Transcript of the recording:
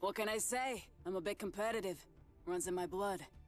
What can I say? I'm a bit competitive. Runs in my blood.